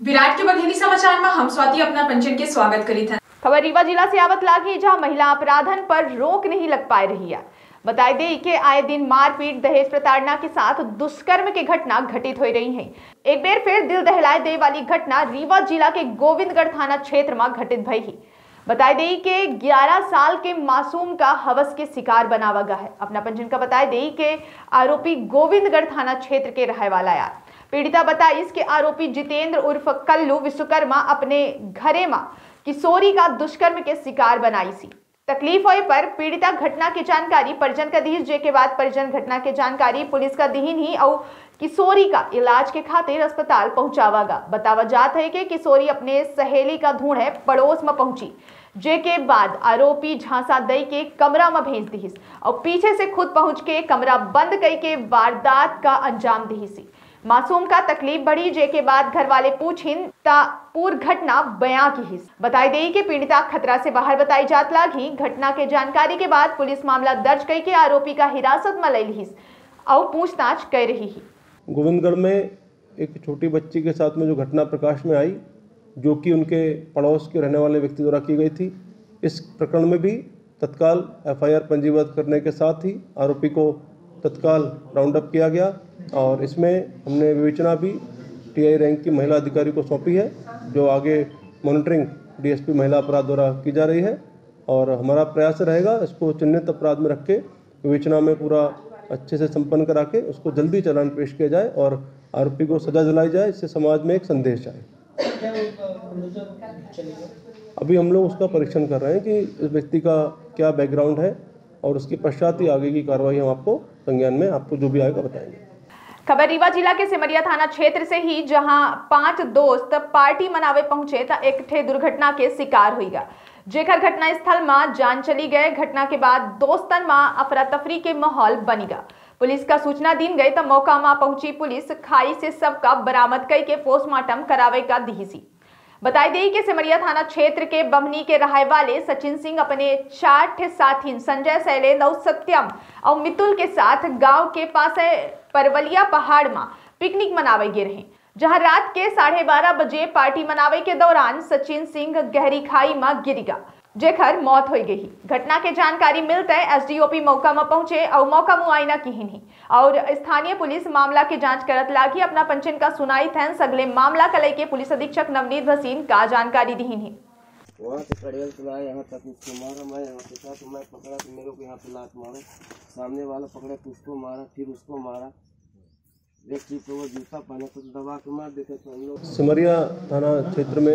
विराट के बघेली समाचार में हम स्वाति अपना पंचन के स्वागत करी था। खबर रीवा जिला से आवत लागी जहां महिला अपराधन पर रोक नहीं लग पा रही है। बताई दे कि आए दिन मारपीट दहेज प्रताड़ना के साथ दुष्कर्म की घटना घटित हो रही है। एक बार फिर दिल दहलाए दे वाली घटना रीवा जिला के गोविंदगढ़ थाना क्षेत्र में घटित भई है। बताई दे कि 11 साल के मासूम का हवस के शिकार बनावा गया है। अपना पंचन का बताई दे कि आरोपी गोविंदगढ़ थाना क्षेत्र के रहने वाला यार पीड़िता बताई कि आरोपी जितेंद्र उर्फ कल्लू विश्वकर्मा अपने घरे में किशोरी का दुष्कर्म के शिकार बनाई सी। तकलीफ होए पर पीड़िता घटना की जानकारी परिजन का दी, जे के बाद परिजन घटना की जानकारी पुलिस का दीन ही और किशोरी का इलाज के खातिर अस्पताल पहुंचावागा। बतावा जात है कि किशोरी अपने सहेली का ढूंढे पड़ोस में पहुंची, जे के बाद आरोपी झांसा दई के कमरा में भेज दी और पीछे से खुद पहुंच के कमरा बंद कई के वारदात का अंजाम दी सी। मासूम का तकलीफ बढ़ी, जे के बाद घर वाले पूछिन ता पूरी घटना बयां की हिस। बताई दे कि पीड़िता खतरा से बाहर बताई जात लागी। घटना के जानकारी के बाद पुलिस मामला दर्ज कई के आरोपी का हिरासत में ले ली और पूछताछ कर रही है। गोविंदगढ़ में एक छोटी बच्ची के साथ में जो घटना प्रकाश में आई, जो कि उनके पड़ोस के रहने वाले व्यक्ति द्वारा की गई थी, इस प्रकरण में भी तत्काल एफआईआर पंजीबद्ध करने के साथ ही आरोपी को तत्काल राउंड अप किया गया और इसमें हमने विवेचना भी टीआई रैंक की महिला अधिकारी को सौंपी है, जो आगे मॉनिटरिंग डीएसपी महिला अपराध द्वारा की जा रही है। और हमारा प्रयास रहेगा इसको चिन्हित अपराध में रख के विवेचना में पूरा अच्छे से संपन्न करा के उसको जल्दी चालान पेश किया जाए और आरोपी को सजा दिलाई जाए। इससे समाज में एक संदेश जाए। अभी हम लोग उसका परीक्षण कर रहे हैं कि इस व्यक्ति का क्या बैकग्राउंड है और उसके पश्चात ही आगे की कार्रवाई हम आपको संज्ञान में आपको जो भी आएगा बताएंगे। खबर रीवा जिला के सिमरिया थाना क्षेत्र से ही, जहां 5 दोस्त पार्टी मनावे पहुंचे तो एक ठे दुर्घटना के शिकार हुई गया, जेकर घटना स्थल में जान चली गए। घटना के बाद दोस्तन में अफरा तफरी के माहौल बनी गया। पुलिस का सूचना दी गई तो मौका में पहुंची पुलिस खाई से सबका बरामद कई के पोस्टमार्टम करावे का दी सी। बताई दे कि सिमरिया थाना क्षेत्र के बमनी के रहाय वाले सचिन सिंह अपने 4 साथी संजय, शैलेंद्र और सत्यम और मितुल के साथ गांव के पास परवलिया पहाड़ में पिकनिक मनावे गए रहे, जहां रात के 12:30 बजे पार्टी मनावे के दौरान सचिन सिंह गहरी खाई में गिर गया, जेकर मौत हो गई। घटना के जानकारी मिलते एसडीओपी मौका में पहुंचे और मौका मुआयना की ही और स्थानीय पुलिस मामला की जांच करत लागी। अपना पंचन का सुनाई थे सगले मामला कलई के पुलिस अधीक्षक नवनीत भसीन का जानकारी दी ही। वहाँ से कड़ियल चलाया, यहाँ तक उसको मारा, मैं यहाँ पे था तो मैं पकड़ा तो मेरे को यहाँ पे लात मारा, सामने वाला पकड़े तो उसको मारा, फिर उसको मारा, व्यक्ति को वो जूता पहने कुछ दबा के मार देते थे हम लोग। सिमरिया थाना क्षेत्र में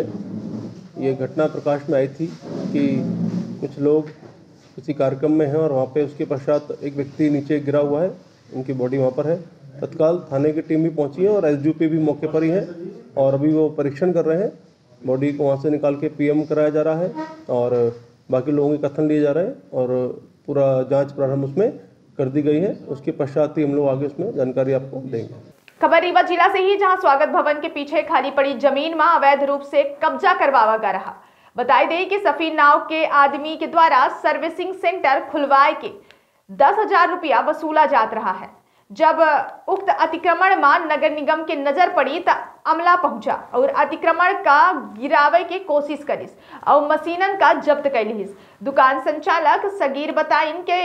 ये घटना प्रकाश में आई थी कि कुछ लोग किसी कार्यक्रम में हैं और वहाँ पे उसके पश्चात एक व्यक्ति नीचे गिरा हुआ है, उनकी बॉडी वहाँ पर है। तत्काल थाने की टीम भी पहुँची है और एसडीओपी भी मौके पर ही है और अभी वो परीक्षण कर रहे हैं। बॉडी को वहाँ से निकाल के पीएम कराया जा रहा है और बाकी लोगों के कथन लिए जा रहे हैं और पूरा जांच प्रारंभ उसमें कर दी गई है। उसके पश्चात ही हम लोग आगे उसमें जानकारी आपको देंगे। खबर रीवा जिला से ही, जहां स्वागत भवन के पीछे खाली पड़ी जमीन में अवैध रूप से कब्जा करवावा गया रहा। बताई दे कि सफी नाव के आदमी के द्वारा सर्विसिंग सेंटर खुलवाए के 10,000 रुपया वसूला जात रहा है। जब उक्त अतिक्रमण में नगर निगम के नजर पड़ी तो अमला पहुंचा और अतिक्रमण का गिरावे के कोशिश करिस और मशीनन का जब्त कैलिस। दुकान संचालक सगीर बताइन के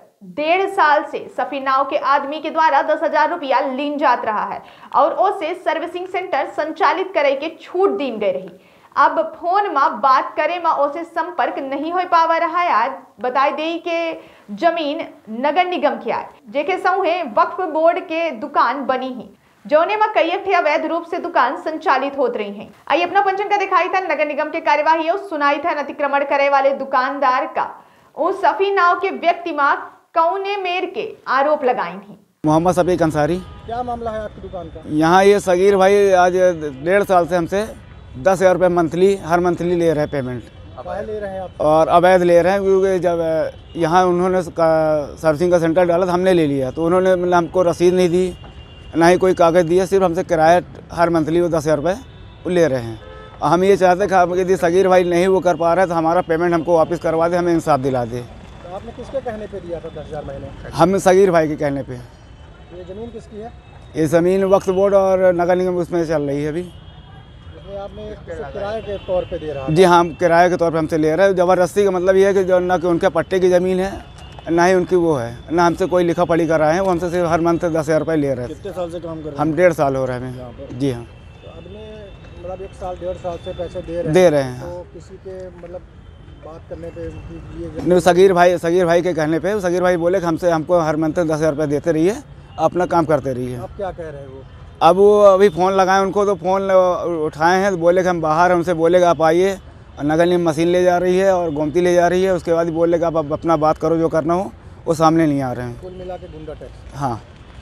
1.5 साल से सफी नाव के आदमी के द्वारा 10,000 रुपया लीन जात रहा है और उसे सर्विसिंग सेंटर संचालित करे के छूट दी गई रही। अब फोन में बात करे में उसे संपर्क नहीं हो पावा रहा है। बताई दे के जमीन नगर निगम की है, जेके सौहे वक्फ बोर्ड के दुकान बनी है, जोने में कई अवैध रूप से दुकान संचालित होत रही हैं। आई अपना पंचन का दिखाई था नगर निगम के कार्यवाही और सुनाई था अतिक्रमण करे वाले दुकानदार का उस सफी नाव के व्यक्ति में कौने मेर के आरोप लगाई थी। मोहम्मद सफीक अंसारी। क्या मामला है आपकी दुकान का? यहाँ ये सगीर भाई आज 1.5 साल से हमसे 10,000 रुपये मंथली हर मंथली ले रहे हैं पेमेंट। ले रहे हैं आप? और अवैध ले रहे हैं, क्योंकि जब यहाँ उन्होंने सर्विसिंग का सेंटर डाला तो हमने ले लिया, तो उन्होंने मतलब हमको रसीद नहीं दी, ना ही कोई कागज़ दिया, सिर्फ हमसे किराया हर मंथली वो 10,000 रुपये वो ले रहे हैं। हम ये चाहते हैं कि यदि सगीर भाई नहीं वो कर पा रहे तो हमारा पेमेंट हमको वापस करवा दे, हमें इंसाफ दिला दे। तो आपने किसके कहने पे दिया था 10,000 महीने? हम सगीर भाई के कहने पे। ये ज़मीन किसकी है? ये ज़मीन वक्फ बोर्ड और नगर निगम उसमें चल रही है अभी। आप में किराए के तौर पे दे रहा है? जी हाँ, किराए के तौर पे हमसे ले रहे हैं। ज़बरदस्ती का मतलब ये है कि जो ना कि उनके पट्टे की ज़मीन है, ना ही उनकी वो है, ना हमसे कोई लिखा पढ़ी कर रहे हैं। वो हमसे सिर्फ हर मंथ 10,000 रुपये ले रहे हैं। कितने साल से काम कर रहे हैं? हम 1.5 साल हो रहे हैं हमें। जी हाँ, तो आदमी मतलब 1 साल 1.5 साल से पैसे दे रहे हैं। तो किसी के मतलब बात करने पे नहीं, सगीर भाई के कहने पे सगीर भाई बोले कि हमको हर मंथ 10,000 रुपये देते रहिए, अपना काम करते रहिए। आप क्या कह रहे हैं वो? अब वो अभी फ़ोन लगाए उनको, तो फ़ोन उठाए हैं, तो बोले कि हम बाहर, हमसे बोले कि आप आइए, और नगर निगम मशीन ले जा रही है और गोमती ले जा रही है। उसके बाद बोले कि आप अपना बात करो, जो करना हो, वो सामने नहीं आ रहे हैं। कुल मिला के गुंडा टैक्स। हाँ,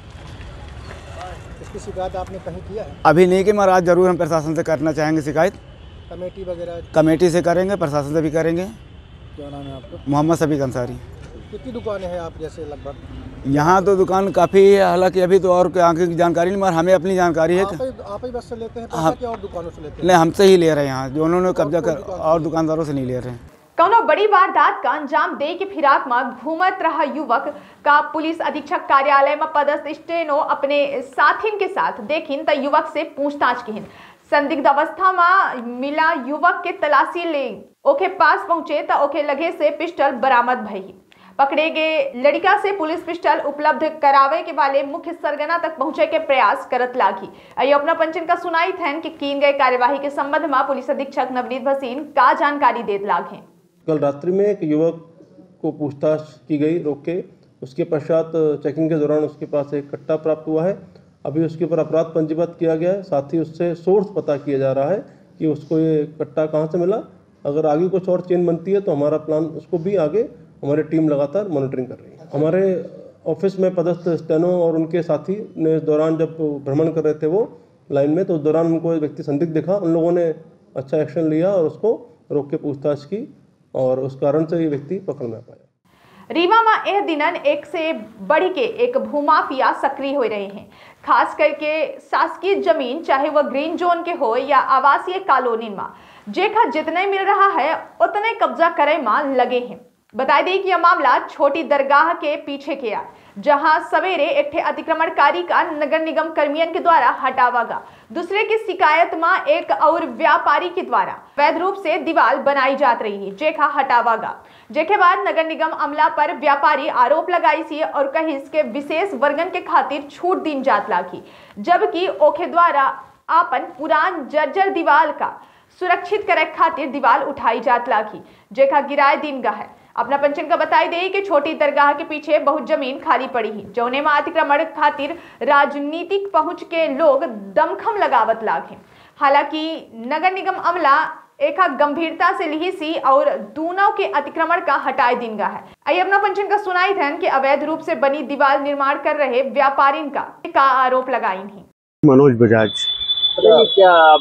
इसकी शिकायत आपने कहीं किया है? अभी नहीं कि महाराज, ज़रूर हम प्रशासन से करना चाहेंगे शिकायत। कमेटी वगैरह? कमेटी से करेंगे, प्रशासन से भी करेंगे। क्या नाम है आपका? मोहम्मद शफीक अंसारी। कितनी दुकानें हैं आप जैसे लगभग? यहाँ तो दुकान काफ़ी है, हालांकि अभी तो और आगे की जानकारी नहीं, मगर हमें अपनी जानकारी है कि आप ही बस से लेते हैं पैसा कि और दुकानों से लेते हैं? नहीं, हमसे ही ले रहे हैं यहाँ, जो उन्होंने कब्जा कर, और दुकानदारों से नहीं ले रहे हैं। कौनो बड़ी वारदात का अंजाम दे के फिराक में घूमत रहा युवक का पुलिस अधीक्षक कार्यालय में पदस्थ स्टेनो अपने साथिन के साथ देखिन त युवक से पूछताछ किन। संदिग्ध अवस्था में मिला युवक के तलाशी ले ओके पास पहुंचे त ओके लगे से पिस्टल बरामद भई। पकड़े गए लड़का से पुलिस पिस्टल उपलब्ध करावे के वाले मुख्य सरगना तक पहुंचे के प्रयास करत लागी। आइए अपना पंचन का सुनाई थैन कि कीन गए कार्यवाही के संबंध में पुलिस अधीक्षक नवनीत भसीन का जानकारी देत लागे। कल रात्रि में एक युवक को पूछताछ की गई रोक के, उसके पश्चात चेकिंग के दौरान उसके पास एक कट्टा प्राप्त हुआ है। अभी उसके ऊपर अपराध पंजीबद्ध किया गया है। साथ ही उससे सोर्स पता किया जा रहा है कि उसको ये कट्टा कहाँ से मिला। अगर आगे कुछ और चेन बनती है तो हमारा प्लान उसको भी आगे हमारी टीम लगातार मॉनिटरिंग कर रही है। हमारे ऑफिस में पदस्थ स्टेनो और उनके साथी ने इस दौरान जब भ्रमण कर रहे थे वो लाइन में, तो उस दौरान उनको एक व्यक्ति संदिग्ध दिखा। उन लोगों ने अच्छा एक्शन लिया और उसको रोक के पूछताछ की और उस कारण से ये व्यक्ति पकड़ में पाया। रीवा में यह दिनन एक से बढ़ी के एक भूमाफिया सक्रिय हो रहे हैं। खास करके शासकीय जमीन, चाहे वह ग्रीन जोन के हो या आवासीय कॉलोनी में, जेखा जितने मिल रहा है उतने कब्जा करे में लगे हैं। बता दें कि यह मामला छोटी दरगाह के पीछे किया, जहां सवेरे एक अतिक्रमणकारी का नगर निगम कर्मियों के द्वारा हटावा गया। दूसरे की शिकायत में एक और व्यापारी के द्वारा वैध रूप से दीवार बनाई जात रही है, जेखा हटावा गया। जेके बाद नगर निगम अमला पर व्यापारी आरोप लगाई सी और कहीं इसके विशेष वर्गन के खातिर छूट दिन जात लागी, जबकि ओखे द्वारा आपन पुरान जर्जर दीवार का सुरक्षित करे खातिर दीवार उठाई जात लागी, जेखा गिराए दिन गा है। अपना पंचन का बताई दे कि छोटी दरगाह के पीछे बहुत जमीन खाली पड़ी है, जौने में अतिक्रमण खातिर राजनीतिक पहुंच के लोग दमखम लगावत लागे। हालांकि नगर निगम अमला एक गंभीरता से लिही सी और दोनों के अतिक्रमण का हटाए दिन गा है। आइए अपना पंचन का सुनाई थे कि अवैध रूप से बनी दीवार निर्माण कर रहे व्यापारी का आरोप लगाई नहीं। मनोज बजाज। क्या आप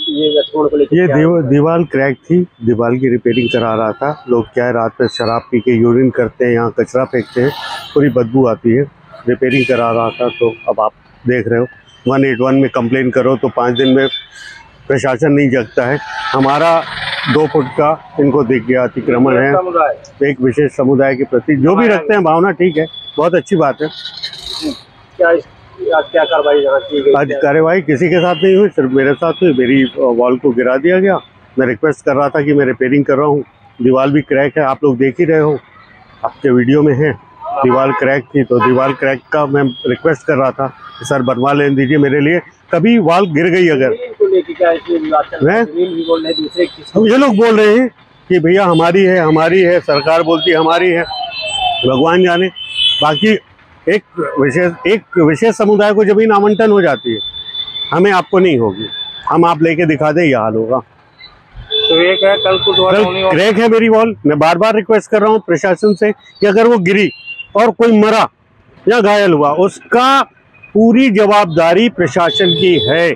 ये दीवार क्रैक थी, दीवार की रिपेयरिंग करा रहा था। लोग क्या है, रात में शराब पी के यूरिन करते हैं, यहाँ कचरा फेंकते हैं, पूरी बदबू आती है। रिपेयरिंग करा रहा था, तो अब आप देख रहे हो 181 में कंप्लेन करो तो 5 दिन में प्रशासन नहीं जगता है। हमारा 2 फुट का इनको दिख गया अतिक्रमण है, एक विशेष समुदाय के प्रति जो भी रखते हैं भावना, ठीक है, बहुत अच्छी बात है। क्या कार्रवाई की गई? आज कार्रवाई किसी के साथ नहीं हुई, सिर्फ मेरे साथ हुई। मेरी वॉल को गिरा दिया गया। मैं रिक्वेस्ट कर रहा था कि मैं रिपेयरिंग कर रहा हूँ, दीवार भी क्रैक है, आप लोग देख ही रहे हो, आपके वीडियो में है। दीवार क्रैक थी तो दीवार क्रैक का मैं रिक्वेस्ट कर रहा था कि सर बनवा लेने दीजिए मेरे लिए। कभी वॉल गिर गई अगर, ये लोग बोल रहे हैं कि भैया हमारी है, सरकार बोलती है हमारी है, भगवान जाने। बाकी एक विशेष समुदाय को जमीन आवंटन हो जाती है, हमें आपको नहीं होगी। हम आप लेके दिखा दे, यह हाल होगा। तो एक है कल क्रैक है मेरी वॉल। मैं बार बार रिक्वेस्ट कर रहा हूँ प्रशासन से कि अगर वो गिरी और कोई मरा या घायल हुआ, उसका पूरी जवाबदारी प्रशासन की है।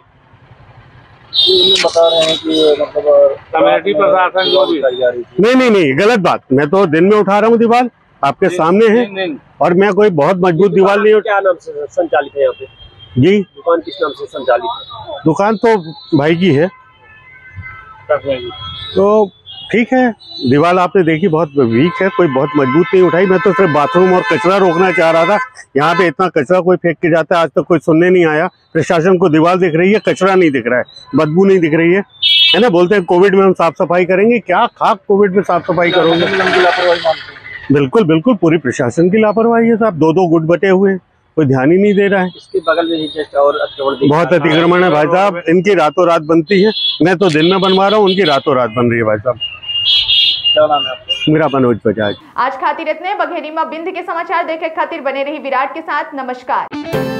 बता रहे हैं कि मतलब कमेटी प्रशासन जो भी नहीं, गलत बात। मैं तो दिन में उठा रहा हूँ दीवार, आपके सामने है, और मैं कोई बहुत मजबूत दीवार नहीं। क्या नाम से संचालित है यहाँ पे? जी, दुकान किस नाम से संचालित है? दुकान तो भाई की है, तो ठीक है, दीवार आपने देखी बहुत वीक है, कोई बहुत मजबूत नहीं उठाई। मैं तो सिर्फ बाथरूम और कचरा रोकना चाह रहा था। यहाँ पे इतना कचरा कोई फेंक के जाता है, आज तक कोई सुनने नहीं आया। प्रशासन को दीवार दिख रही है, कचरा नहीं दिख रहा है, बदबू नहीं दिख रही है ना। बोलते हैं कोविड में हम साफ सफाई करेंगे, क्या खाक कोविड में साफ सफाई करोगे। बिल्कुल बिल्कुल पूरी प्रशासन की लापरवाही है साहब। दो गुट बटे हुए हैं, कोई ध्यान ही नहीं दे रहा है। इसके बगल में ही जस्ट और बहुत अतिक्रमण है भाई साहब, इनकी रातों रात बनती है। मैं तो दिन में बनवा रहा हूँ, उनकी रातों रात बन रही है भाई साहब। क्या नाम है आपका? मेरा मनोज बजाज। आज खातिर इतने बघेरी में बिंद के समाचार देखे खातिर बने रही विराट के साथ। नमस्कार।